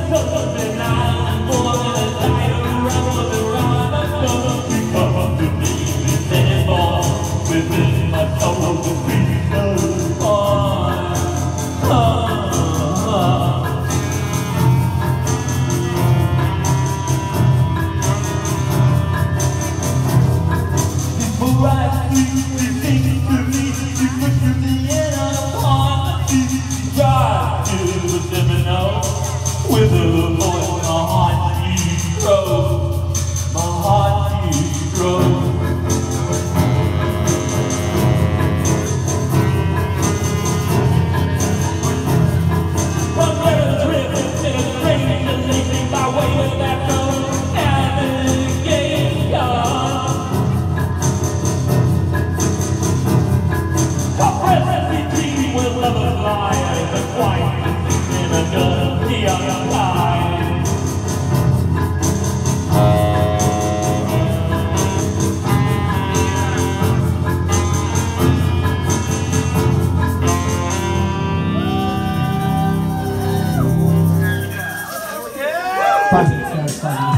With a voice, my heart keeps growing, my heart keeps growing. One little trip in a train to leave my way with that no navigation. Compressed between with love and fire, the quiet in a gun, neon light. Fuzzy, so fuzzy.